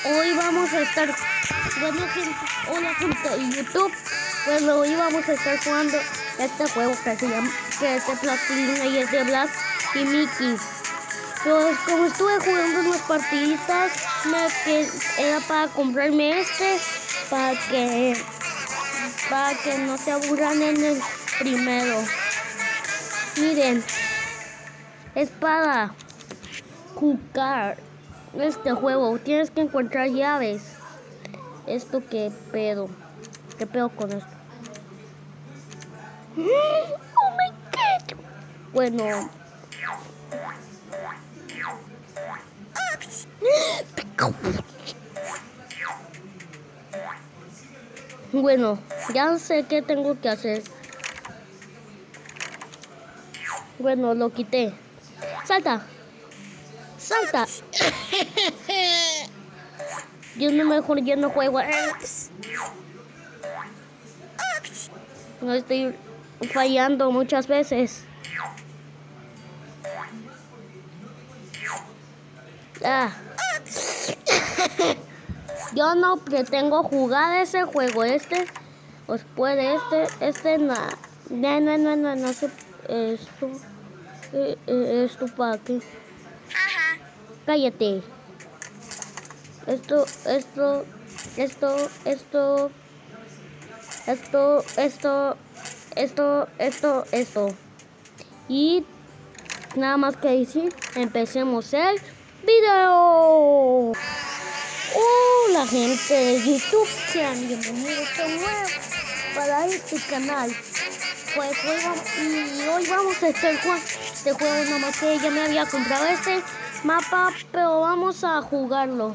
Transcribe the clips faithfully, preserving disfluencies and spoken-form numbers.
hoy vamos a estar, bueno, gente, hola gente de YouTube, bueno, hoy vamos a estar jugando este juego que se llama, que es de plastilina y es de Black y Mickey. Pues como estuve jugando unas partiditas, me que era para comprarme este, para que, para que no se aburran en el primero. Miren, es para jugar este juego, tienes que encontrar llaves. Esto qué pedo, qué pedo con esto. Oh my god. Bueno, bueno, ya sé qué tengo que hacer. Bueno, lo quité. Salta, salta. Yo no mejor yo no juego. No estoy fallando muchas veces. Ah. Yo no pretendo jugar ese juego. Este os puede este este no no no no no, no se esto eh, eh, esto para qué. Cállate. Esto esto esto esto esto esto esto esto esto y nada más que decir, empecemos el video. Hola gente de YouTube, sean bienvenidos de nuevo para este canal. Pues hoy vamos, y hoy vamos a estar jugando este juego, nada más que ya me había comprado este mapa, pero vamos a jugarlo.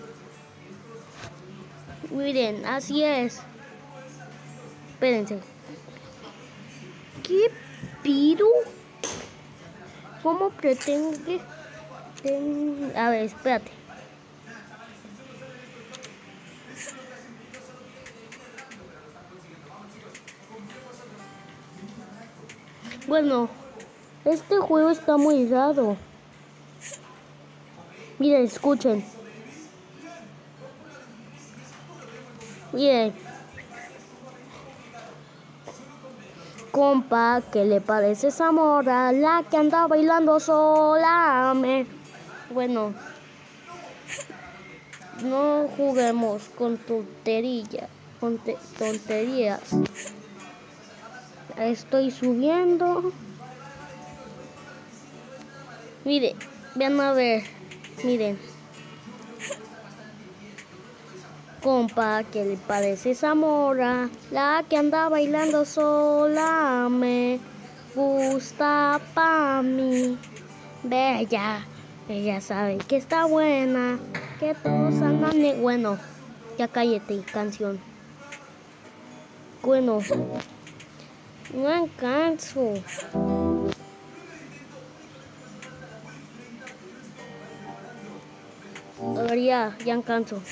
Miren, así es. Espérense. ¿Qué pido? ¿Cómo pretende? A ver, espérate. Bueno, este juego está muy raro. Miren, escuchen. Miren. Compa, ¿qué le parece esa morra? La que anda bailando sola. Me... Bueno, no juguemos con tonterías, con tonterías. Estoy subiendo. Miren, ven a ver. Miren. Compa, ¿qué le parece esa morra? La que anda bailando sola me gusta pa' mí. Bella, ella sabe que está buena, que todos andan de... Bueno, ya cállate, canción. Bueno, no alcanzo. A ver, ya, ya alcanzo.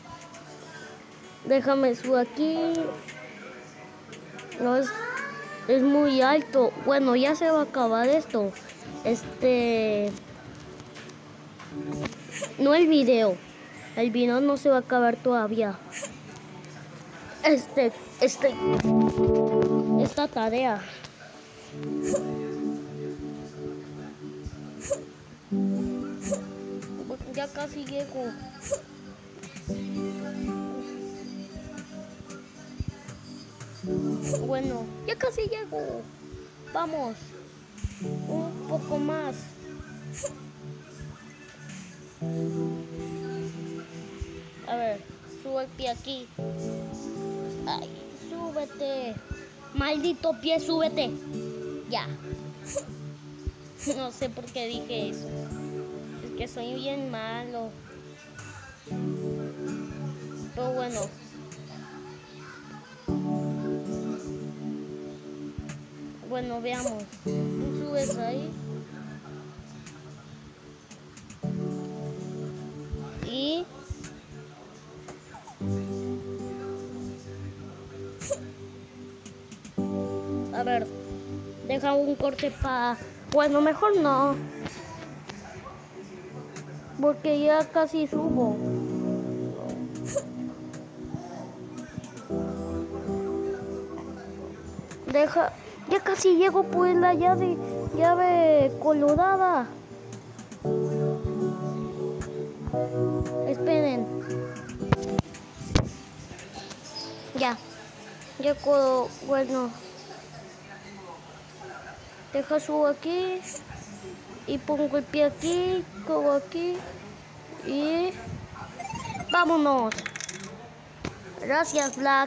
Déjame subir aquí. No es, es muy alto. Bueno, ya se va a acabar esto. Este... No el video. El video no se va a acabar todavía. Este... Este... Esta tarea. Ya casi llego. Bueno, ya casi llego. Vamos. Un poco más. A ver, sube el pie aquí. Ay, súbete. Maldito pie, súbete. Ya. No sé por qué dije eso. Es que soy bien malo. Pero bueno. Bueno, veamos. Tú subes ahí. Y... A ver. Deja un corte para... Bueno, mejor no. Porque ya casi subo. Deja, ya casi llego por la llave, llave colorada. Esperen. Ya, ya puedo, bueno. Deja subo aquí y pongo el pie aquí, cojo aquí y vámonos. Gracias, Black.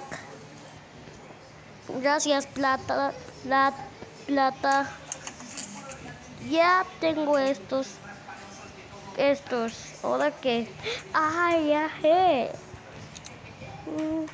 Gracias, plata, plata, plata. Ya tengo estos, estos. ¿Ahora qué? ¡Ay, ya sé! Mm.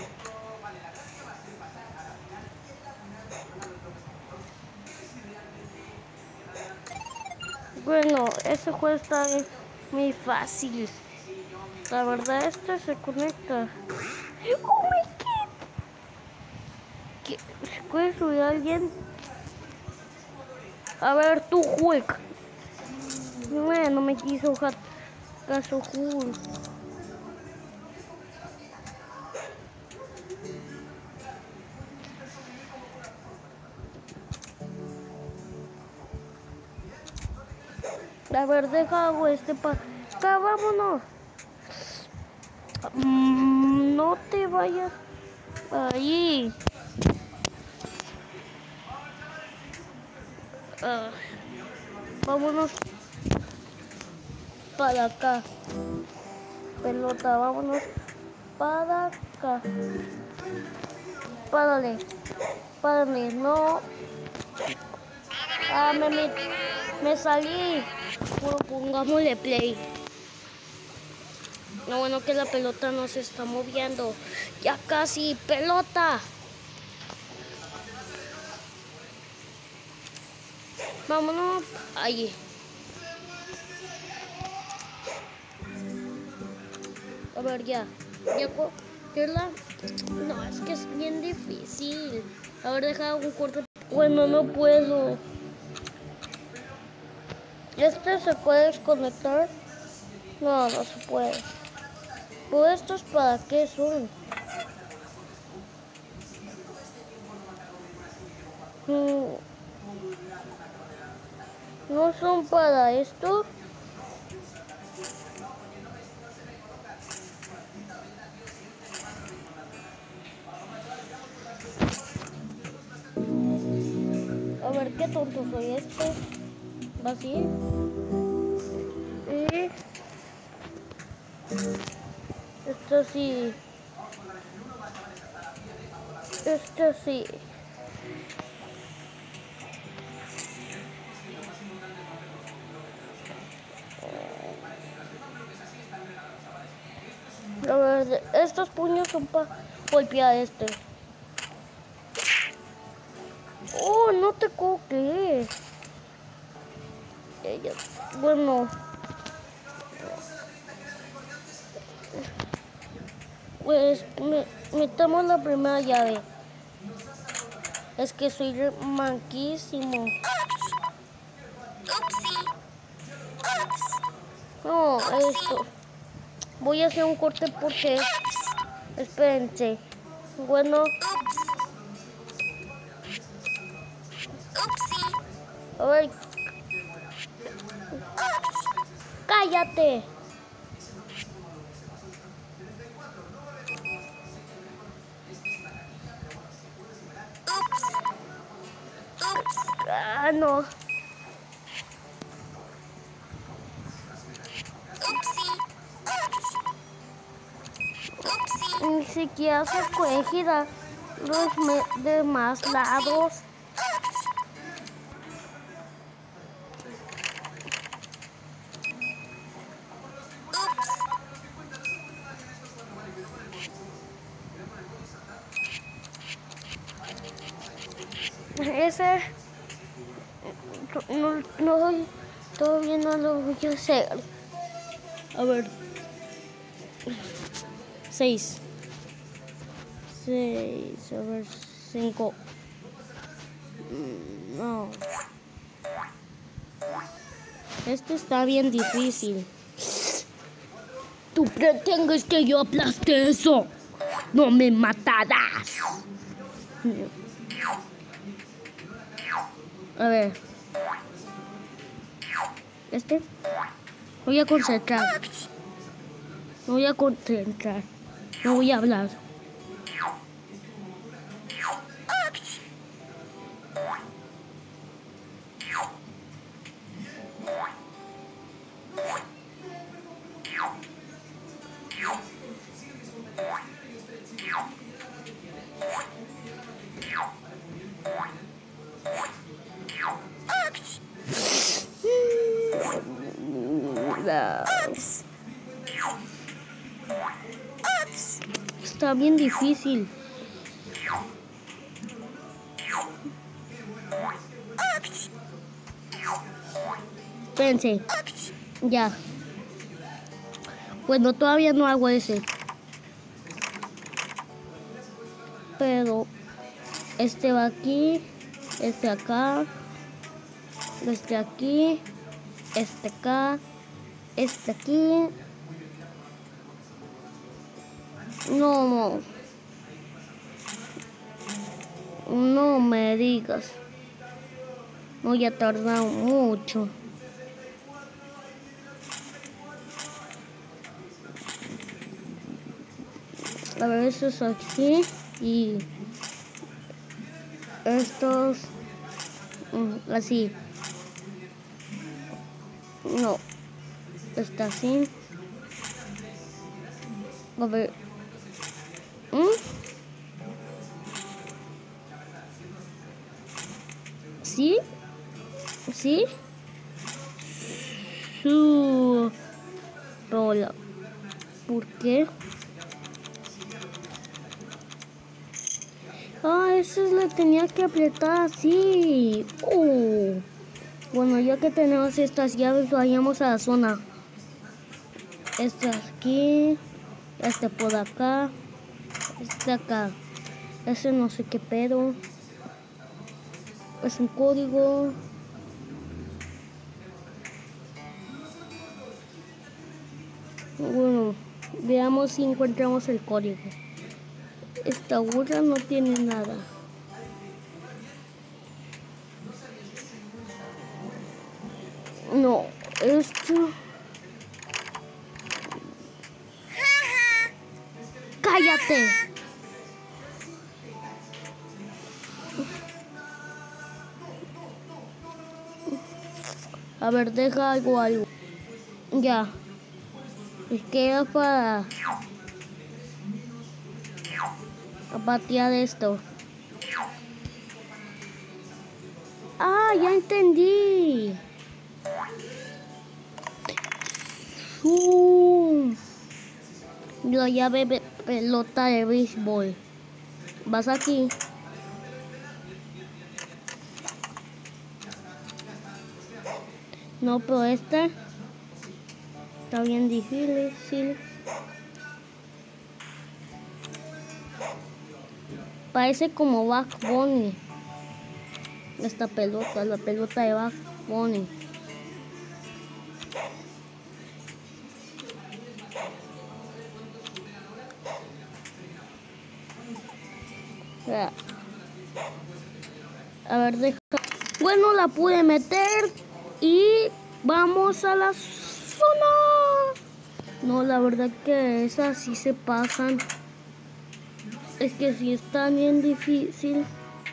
Bueno, ese juego está muy fácil. La verdad, este se conecta. ¡Oh, my God! ¿Qué? ¿Se puede subir a alguien? A ver, tú, Hulk. No, no me quiso caso Hulk. A ver, deja hago este para acá, vámonos. Mm, no te vayas ahí. Uh, vámonos para acá. Pelota, vámonos para acá. Párale, párale, no. Ah, me, me, me salí. Bueno, pongámosle play. Lo bueno que la pelota no se está moviendo. Ya casi, pelota. Vámonos allí. A ver, ya. Ya, ¿qué la? No, es que es bien difícil. A ver, deja un corte. Bueno, no puedo. ¿Este se puede desconectar? No, no se puede. ¿Pues estos para qué son? Mm, ¿no son para esto? A ver, qué tonto soy este. ¿Va así? Y esto sí. Esto sí. A ver, estos puños son para golpear a este. Oh, no te coques. Bueno. Pues me, metamos la primera llave. Es que soy manquísimo. No, esto. Voy a hacer un corte porque... Espérense. Bueno. A ver. ¡Cállate! Ah, no. Ni siquiera se puede girar los demás lados. Ese no, no, todavía no lo voy a hacer. A ver. Seis. Seis. A ver. Cinco. No. Este está bien difícil. ¿Tú pretendes que yo aplaste eso? No me matarás. A ver. Este. Voy a concentrar. Me voy a concentrar. No voy a hablar. Ups. Ups. Está bien difícil. Ups. Espérense. Ups. Ya. Bueno, todavía no hago ese. Pero este va aquí, este acá, este aquí, este acá, este aquí. No, no. No me digas. Voy a tardar mucho. A ver, eso es aquí y estos así. No, está así. A ver. ¿Mm? ¿Sí? ¿Sí? Su rola. ¿Por qué? Ah, eso es lo que tenía que apretar así. Uh. Bueno, ya que tenemos estas llaves, vayamos a la zona. Este aquí, este por acá, este acá. Ese no sé qué pedo. Es un código. Bueno, veamos si encontramos el código. Esta burra no tiene nada. No, esto. ¡Cállate! A ver, deja algo, algo. Ya. Es que era para patear esto. Ah, ya entendí. Uh, la llave de pelota de béisbol. Vas aquí. No, pero esta está bien difícil. Parece como Bugs Bunny. Esta pelota, la pelota de Bugs Bunny. A ver, deja. Bueno, la pude meter y vamos a la zona. No, la verdad que esas sí se pasan. Es que sí está bien difícil.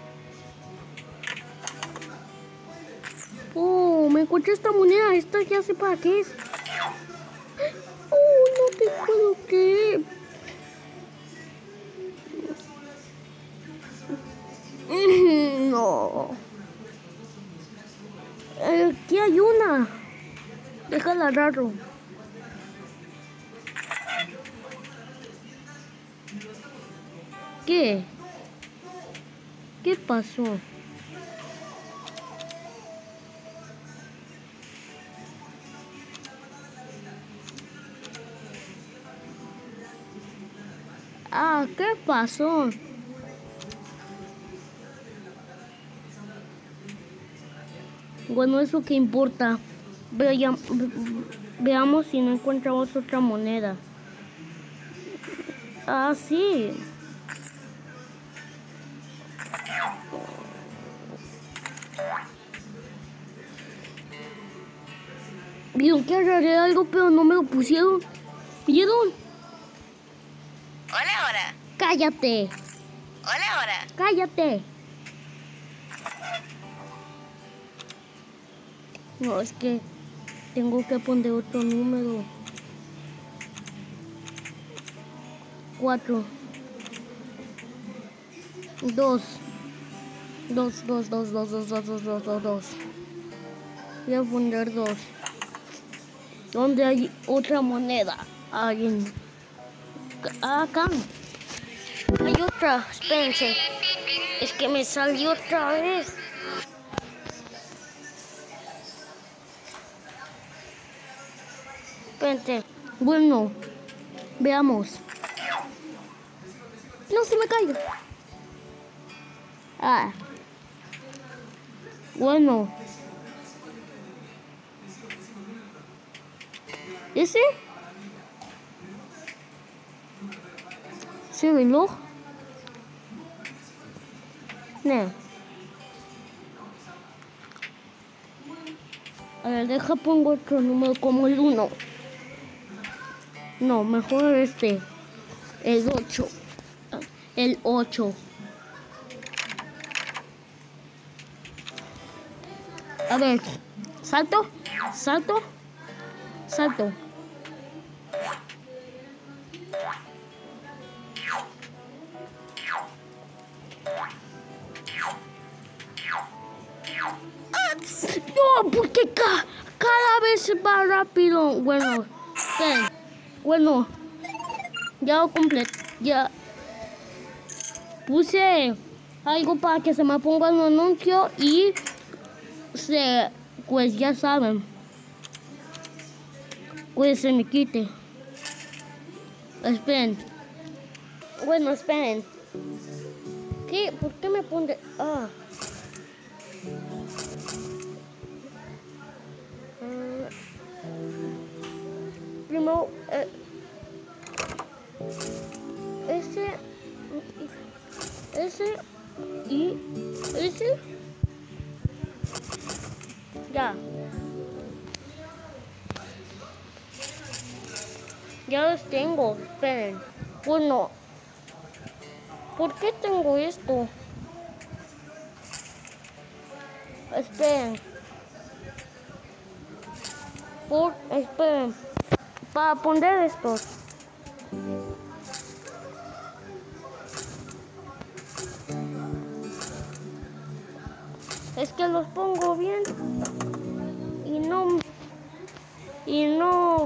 Oh, me encontré esta moneda. Esta ya sé para qué es. Oh, no te puedo creer. No. Aquí hay una. Déjala agarro. ¿Qué? ¿Qué pasó? Ah, ¿qué pasó? Bueno, eso que importa. Veam, veamos si no encontramos otra moneda. Ah, sí. Vieron que agarré algo, pero no me lo pusieron. ¿Vieron? Hola, hola. Cállate. Hola, hola. Cállate. No, es que tengo que poner otro número. Cuatro. Dos. Dos, dos, dos, dos, dos, dos, dos, dos, dos, dos. Voy a poner dos. ¿Dónde hay otra moneda? Ahí en... Acá. Hay otra. Espérense. Es que me salió otra vez. Espérense. Bueno. Veamos. No se me cayó. Ah. Bueno. ¿Ese? ¿Ese reloj? No. A ver, deja pongo otro número como el uno. No, mejor este. El ocho. El ocho. A ver. Salto. Salto. Salto. No, porque ca cada vez va rápido. Bueno, ten. Bueno, ya lo completé. Ya puse algo para que se me ponga un anuncio y se, pues ya saben, pues se me quite. Esperen. Bueno, esperen. ¿Qué? ¿Por qué me pone? Ah. Uh, primero, eh, ese, ese y ese. Ya. Ya los tengo. Esperen. Bueno. ¿Por qué tengo esto? Esperen. Por, esperen. Para poner estos. Es que los pongo bien. Y no... Y no...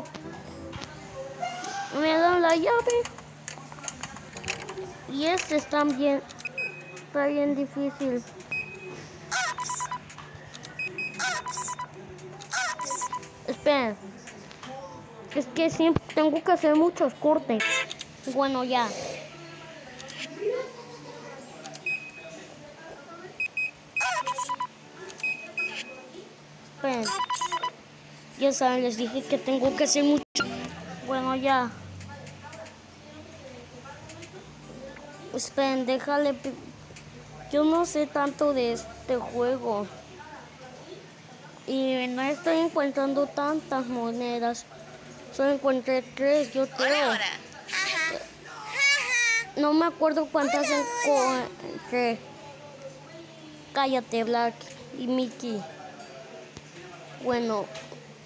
Me dan la llave. Y este está bien... Está bien difícil. Esperen. Es que siempre tengo que hacer muchos cortes. Bueno, ya. Esperen. Ya saben, les dije que tengo que hacer mucho. Bueno, ya. Esperen, déjale. Yo no sé tanto de este juego. Y no estoy encontrando tantas monedas. Solo encontré tres, yo creo. Hola, hola. Ajá. No me acuerdo cuántas encontré. Cállate, Black y Mickey. Bueno.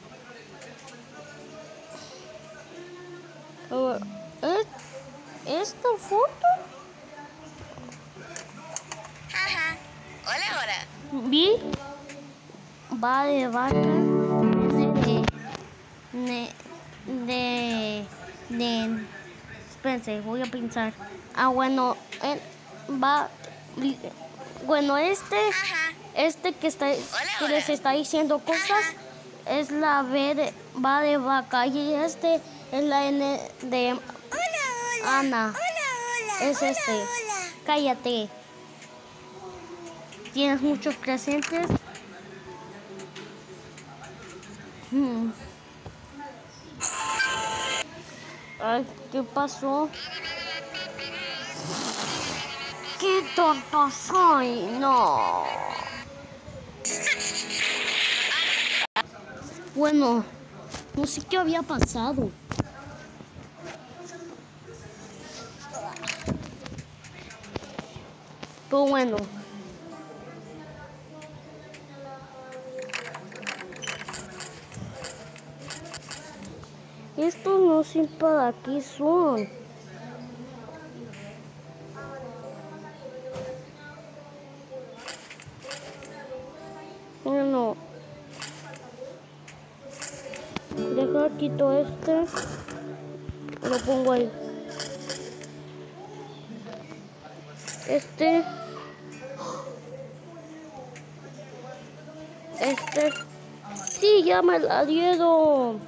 Uh, ¿Esta foto? Ajá. Hola, hola. Vi. Va de vaca. De. De. De. de espérense, voy a pensar. Ah, bueno. Él va. Bueno, este. Ajá. Este que está. Hola, que hola. les está diciendo cosas. Ajá. Es la B de. Va de vaca. Y este es la N de. Hola, hola. Ana. Hola, hola. Es hola, este. Hola. Cállate. Tienes muchos presentes. Hmm. Ay, ¿qué pasó? ¡Qué tonto soy! No. Bueno, No sé qué había pasado. Pero bueno. Estos no sé para qué son. Bueno. Deja quito este. Lo pongo ahí. Este. Este. Sí, ya me la dieron.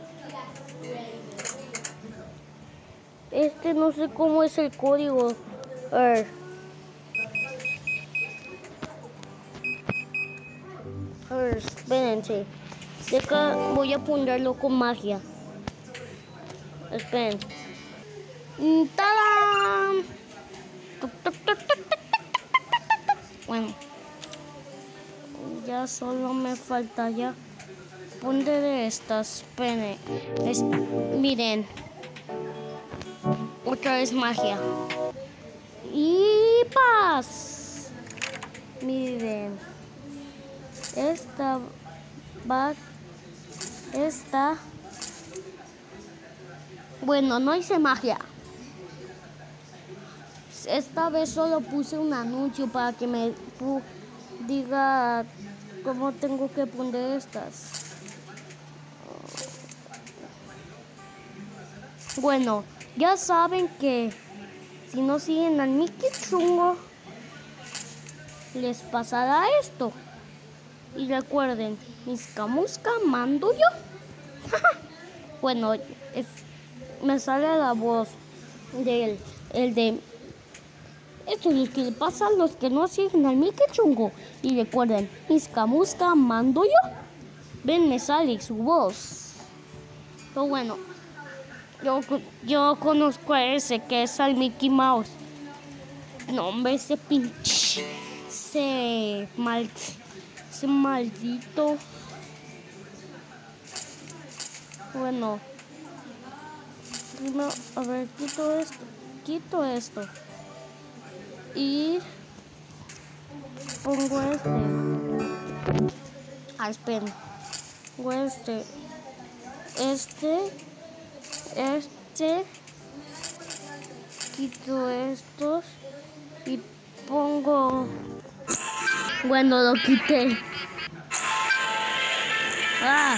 Este no sé cómo es el código. A ver. A ver, espérense. Deja, voy a ponerlo con magia. Esperen. ¡Tarán! Bueno. Ya solo me falta ya poner estas. Esperen. Es, miren. Otra vez magia. Y paz. Miren. Esta va. Esta. Bueno, no hice magia. Esta vez solo puse un anuncio para que me diga cómo tengo que poner estas. Bueno, ya saben que si no siguen al Mickey Chungo, les pasará esto. Y recuerden, Misca Musca mando yo. Bueno, es, me sale la voz del el de esto es lo que le pasa a los que no siguen al Mickey Chungo. Y recuerden, Misca Musca mando yo. Ven, me sale su voz. Pero bueno, yo, yo conozco a ese que es al Mickey Mouse. No, hombre, ese pinche, ese mal, ese maldito. Bueno, primero, a ver, quito esto, quito esto. Y pongo este. Ah, esperen. Pongo este. Este. Este. Quito estos. Y pongo. Bueno, lo quité. Ah.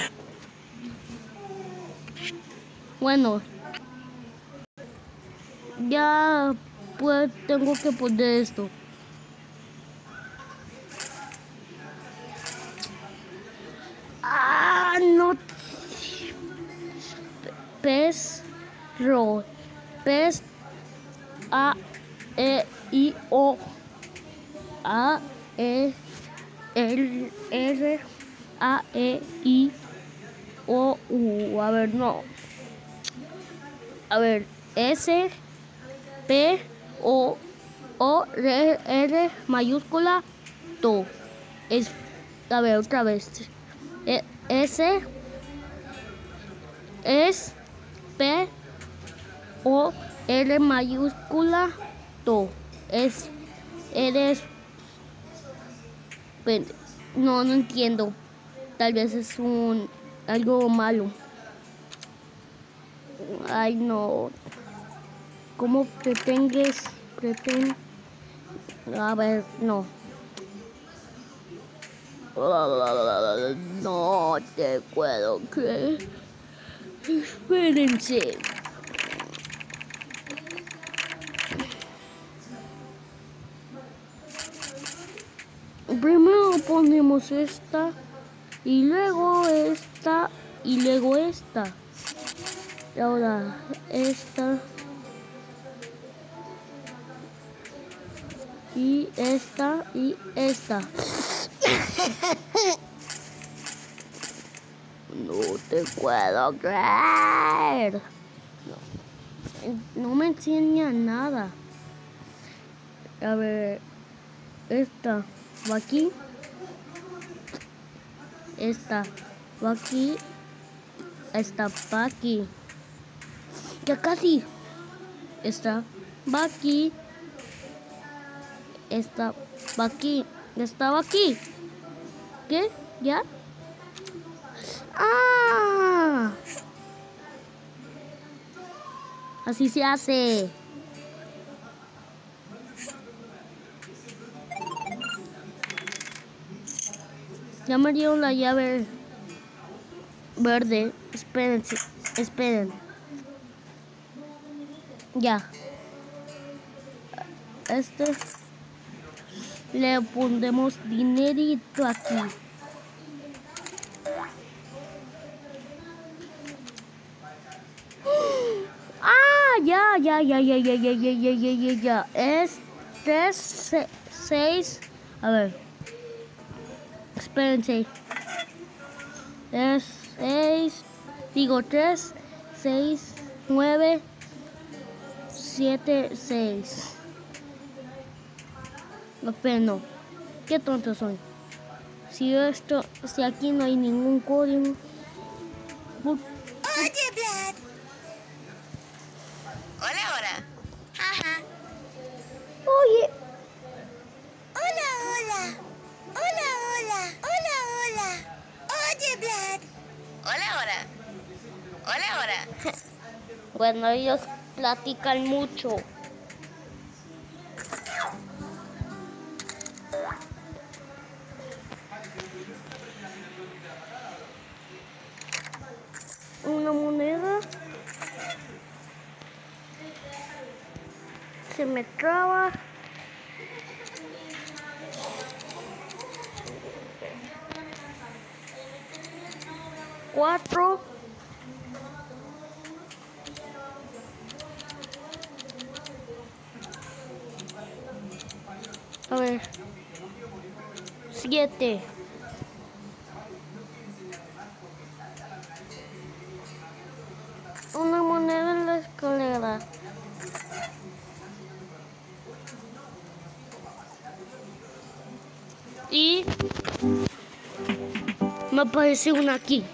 Bueno. Ya pues tengo que poner esto. Ah, no. Pez, ro. Pez, a, e, i, o. A, e, l, r, a, e, i, o, u. A ver, no. A ver, S, P, O, O, R, R, mayúscula, to. Es, a ver, otra vez. E, S, es, P, O, R, mayúscula, to. Es, eres, no, no entiendo. Tal vez es un, algo malo. Ay, no. ¿Cómo pretendes? Pretend... A ver, no. No te puedo creer. Espérense. Primero ponemos esta. Y luego esta. Y luego esta. Y ahora esta. Y esta y esta. No te puedo creer. No, no me enseña nada. A ver, esta va aquí. Esta va aquí. Está aquí. Ya casi. Está aquí. Está aquí. Estaba aquí. ¿Qué? ¿Ya? ¡Ah! Así se hace. Ya me dieron la llave verde. Esperen, esperen. Ya. Este le pondremos dinerito aquí. Ah, ya, ya, ya, ya, ya, ya, ya, ya, ya, ya, ya. Es tres, seis. A ver. Espérense. Es seis. Digo tres, seis, nueve, siete, seis. Pero no. Qué tonto soy. Si esto, si aquí no hay ningún código. Oye, Vlad. Hola, hola. Ajá. Oye. Hola, hola. Hola, hola. Hola, hola. Oye, Vlad. Hola, hola. Hola, hola. Bueno, ellos platican mucho. Una moneda. Se me traba. Cuatro. A ver. Siete. Una moneda en la escalera. Y me aparece una aquí.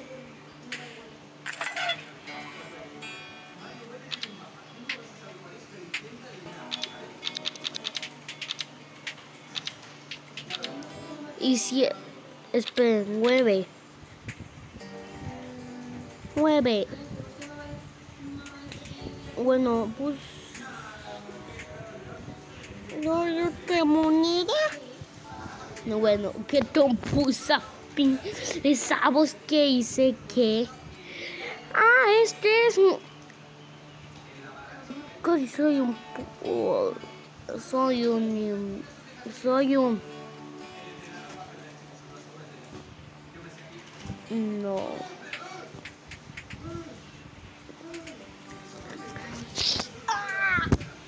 Y si, esperen, nueve. Nueve. Bueno, pues no, yo te moneda. No, bueno, qué tonpusa. ¿Sabes qué hice? ¿Qué? Ah, este es. Casi soy un. Soy un. Soy un. No. ¡Ah!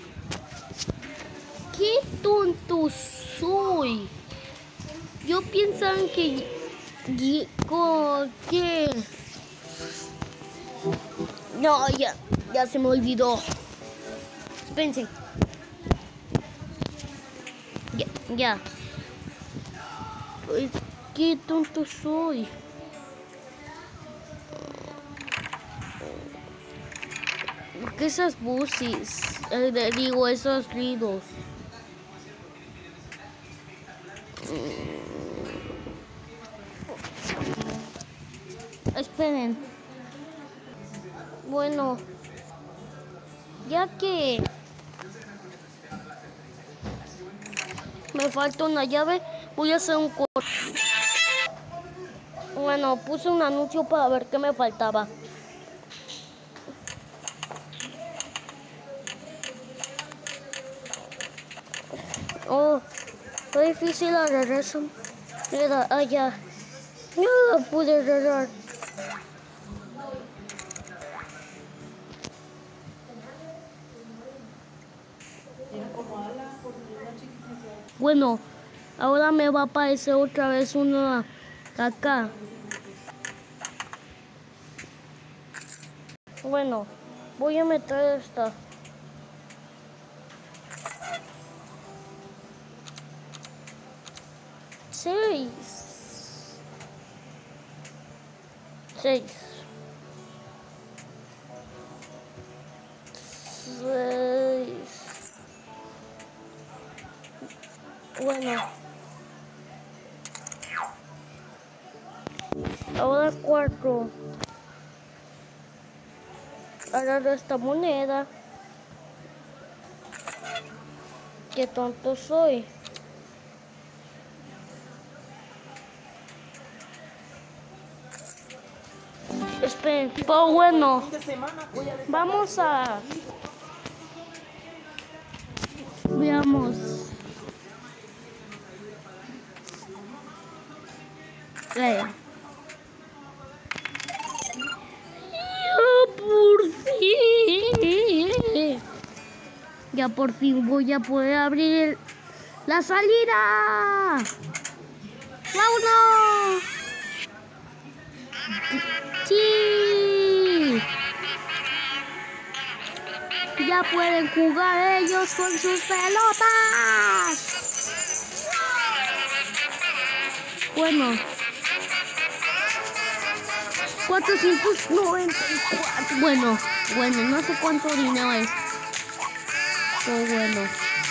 ¡Qué tonto soy! Yo pensaba que. que. No, ya. Ya se me olvidó. Espérense. Ya. Ya. Pues, qué tonto soy. Porque esas voces, eh, digo, esos ruidos. Esperen. Bueno, ya que me falta una llave, voy a hacer un corte. Bueno, puse un anuncio para ver qué me faltaba. Oh, fue difícil agarrar eso. Mira, allá. No lo pude agarrar. Bueno, ahora me va a aparecer otra vez una acá. Bueno, voy a meter esta. Seis. Seis. Bueno. Ahora cuatro. Agarro esta moneda. Qué tonto soy. Esperen, pero bueno, vamos a... Veamos. Eh. Ya por fin. Ya por fin voy a poder abrir la salida. ¡Vámonos! ¡Sí! Ya pueden jugar ellos con sus pelotas. Bueno. cuatrocientos noventa y cuatro. Bueno, bueno, no sé cuánto dinero es. Pero bueno.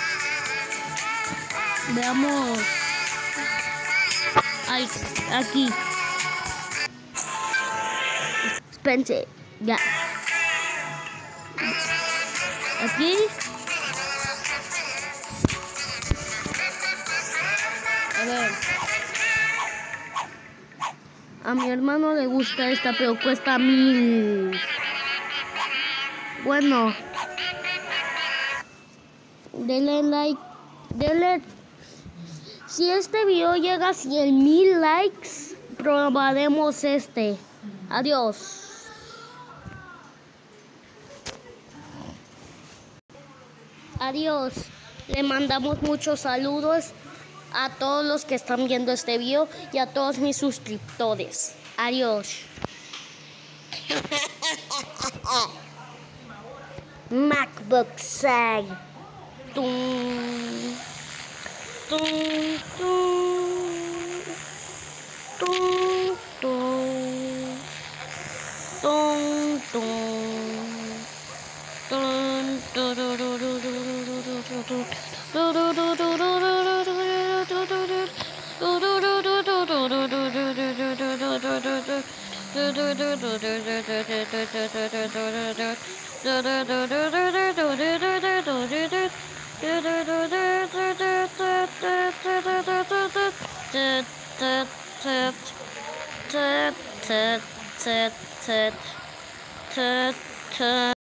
Veamos. Ay, aquí. Espérense, ya. Aquí. A ver. A mi hermano le gusta esta, pero cuesta mil. Bueno. Denle like. Denle. Si este video llega a cien mil likes, probaremos este. Adiós. Adiós. Le mandamos muchos saludos a todos los que están viendo este video y a todos mis suscriptores. Adiós. MacBook seis. Tum, tum, tum, tum, tum, tum, tum.